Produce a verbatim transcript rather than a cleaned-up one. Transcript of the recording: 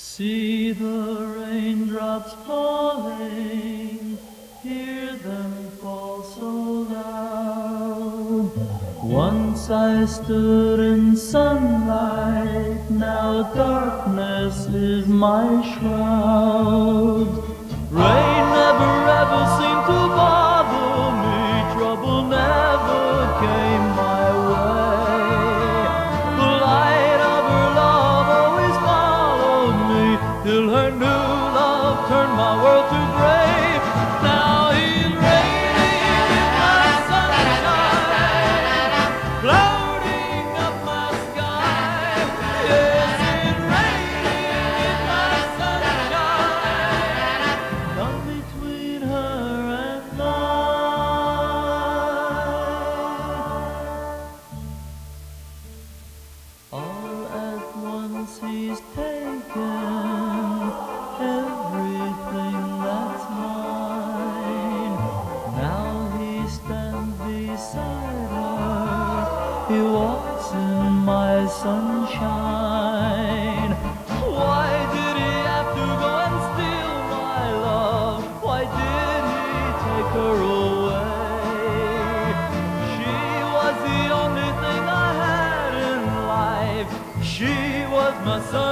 See the raindrops falling, hear them fall so loud. Once I stood in sunlight, now darkness is my shroud. Rain never ever seemed to bother me, trouble never came my way. The light of her love always followed me, till her new love turned my world to gray. Now he's raining in my sunshine, floating up my sky. Yes, it's raining in my sunshine, come between her and I. All at once he's taken everything that's mine. Now he stands beside her, he walks in my sunshine. Why did he have to go and steal my love? Why did he take her away? She was the only thing I had in life. She was my sun.